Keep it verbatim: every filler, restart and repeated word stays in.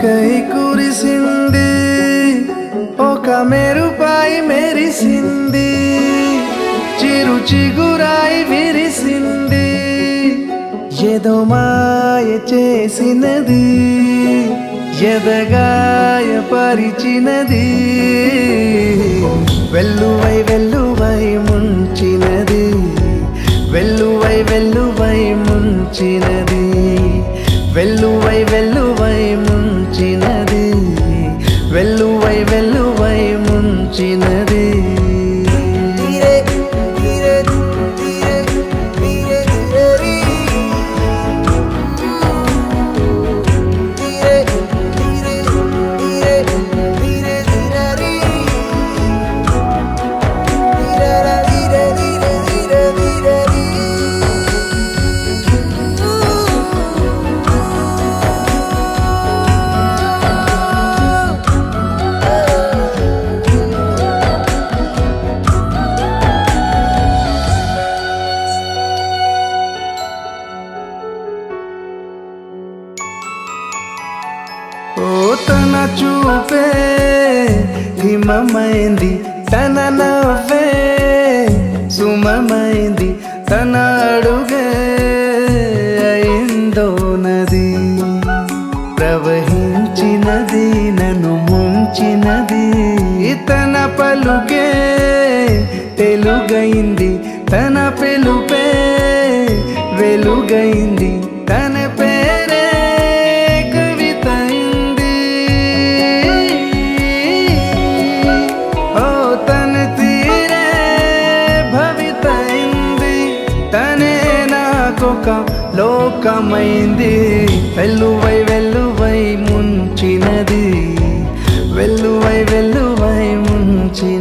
చినుకై కురిసింది, ఒక మెరుపాయి మెరిసింది, చిరు చిగురాయి విరిసింది, ఏదో మాయ చేసినది, ఎదగాయ పరిచినది, వెల్లువై వెల్లువై ముంచినది, వెల్లువై వెల్లువై ముంచినది, వెల్లువై వెల్లువై ముంచినది, వెల్లువై వెల్లువై ముంచినది. ఓ తన చూపే హిమమైంది, తన నవ్వే సుమమైంది, తన అడుగే అయిందో నది, ప్రవహించినది నన్ను ముంచినది, తన పలుకే తెలుగైంది, తన పిలుపే వెలుగైంది, తన పేరే లోకమైంది, వెల్లువై వెల్లువై ముంచినది, వెల్లువై వెల్లువై ముంచినది.